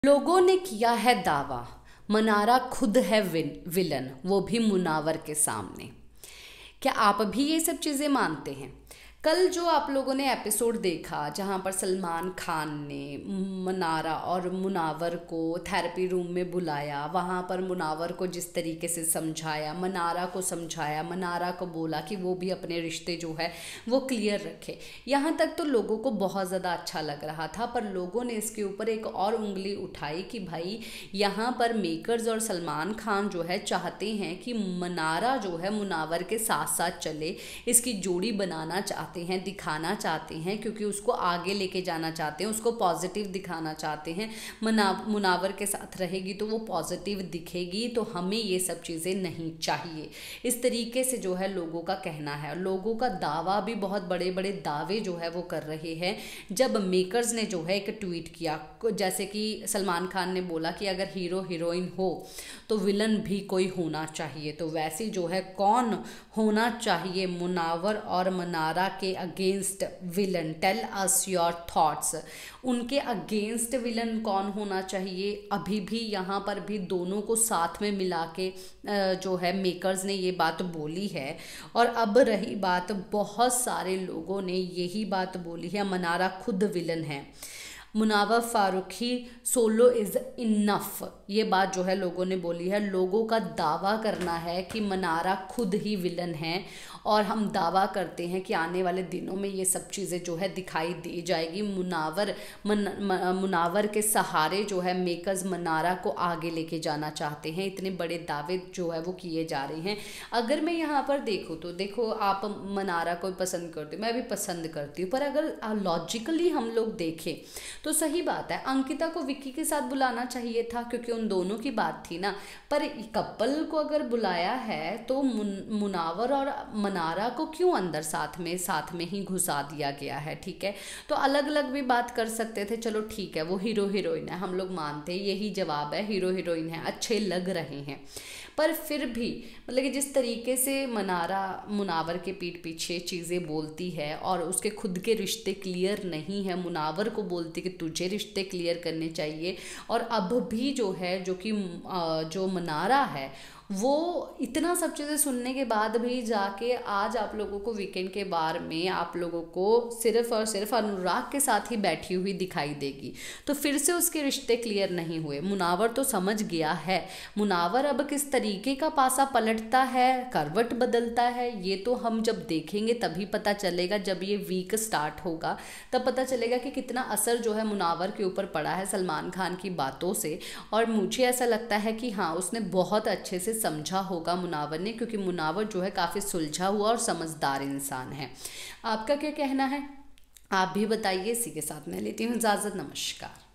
लोगों ने किया है दावा, मनारा खुद है विलन, वो भी मुनावर के सामने। क्या आप भी ये सब चीज़ें मानते हैं? कल जो आप लोगों ने एपिसोड देखा जहाँ पर सलमान खान ने मनारा और मुनावर को थेरेपी रूम में बुलाया, वहाँ पर मुनावर को जिस तरीके से समझाया, मनारा को समझाया, मनारा को बोला कि वो भी अपने रिश्ते जो है वो क्लियर रखे, यहाँ तक तो लोगों को बहुत ज़्यादा अच्छा लग रहा था। पर लोगों ने इसके ऊपर एक और उंगली उठाई कि भाई यहाँ पर मेकर्स और सलमान खान जो है चाहते हैं कि मनारा जो है मुनावर के साथ साथ चले, इसकी जोड़ी बनाना चाहते हैं, दिखाना चाहते हैं, क्योंकि उसको आगे लेके जाना चाहते हैं, उसको पॉजिटिव दिखाना चाहते हैं। मुनावर के साथ रहेगी तो वो पॉजिटिव दिखेगी, तो हमें ये सब चीज़ें नहीं चाहिए, इस तरीके से जो है लोगों का कहना है। लोगों का दावा भी, बहुत बड़े बड़े दावे जो है वो कर रहे हैं। जब मेकर्स ने जो है एक ट्वीट किया, जैसे कि सलमान खान ने बोला कि अगर हीरो हीरोइन हो तो विलन भी कोई होना चाहिए, तो वैसे जो है कौन होना चाहिए मुनावर और मनारा के against villain? Tell us your thoughts. उनके अगेंस्ट विलन कौन होना चाहिए? अभी भी यहाँ पर भी दोनों को साथ में मिला के जो है मेकर्स ने ये बात बोली है। और अब रही बात, बहुत सारे लोगों ने यही बात बोली है, मनारा खुद विलन है, Munawar Faruqui solo is enough, ये बात जो है लोगों ने बोली है। लोगों का दावा करना है कि मनारा खुद ही विलन है, और हम दावा करते हैं कि आने वाले दिनों में ये सब चीज़ें जो है दिखाई दे जाएगी। मुनावर के सहारे जो है मेकर्स मनारा को आगे लेके जाना चाहते हैं। इतने बड़े दावे जो है वो किए जा रहे हैं। अगर मैं यहाँ पर देखूँ तो देखो, आप मनारा को पसंद करते हो, मैं भी पसंद करती हूँ, पर अगर लॉजिकली हम लोग देखें तो सही बात है, अंकिता को विक्की के साथ बुलाना चाहिए था, क्योंकि उन दोनों की बात थी ना। पर कपल को अगर बुलाया है तो मुनावर और मनारा को क्यों अंदर साथ में ही घुसा दिया गया है? ठीक है, तो अलग अलग भी बात कर सकते थे, चलो ठीक है, वो हीरो हीरोइन है, हम लोग मानते हैं, यही जवाब है, हीरो हीरोइन है, अच्छे लग रहे हैं। पर फिर भी मतलब कि जिस तरीके से मनारा मुनावर के पीठ पीछे चीज़ें बोलती है और उसके खुद के रिश्ते क्लियर नहीं है, मुनावर को बोलती कि तुझे रिश्ते क्लियर करने चाहिए, और अब भी जो है जो मनारा है वो इतना सब चीज़ें सुनने के बाद भी जाके आज आप लोगों को वीकेंड के बार में आप लोगों को सिर्फ और सिर्फ अनुराग के साथ ही बैठी हुई दिखाई देगी, तो फिर से उसके रिश्ते क्लियर नहीं हुए। मुनावर तो समझ गया है, मुनावर अब किस तरीके का पासा पलटता है, करवट बदलता है, ये तो हम जब देखेंगे तभी पता चलेगा। जब ये वीक स्टार्ट होगा तब पता चलेगा कि कितना असर जो है मुनावर के ऊपर पड़ा है सलमान खान की बातों से। और मुझे ऐसा लगता है कि हाँ, उसने बहुत अच्छे से समझा होगा मुनावर ने, क्योंकि मुनावर जो है काफ़ी सुलझा हुआ और समझदार इंसान है। आपका क्या कहना है? आप भी बताइए। इसी के साथ मैं लेती हूँ इजाज़त। नमस्कार।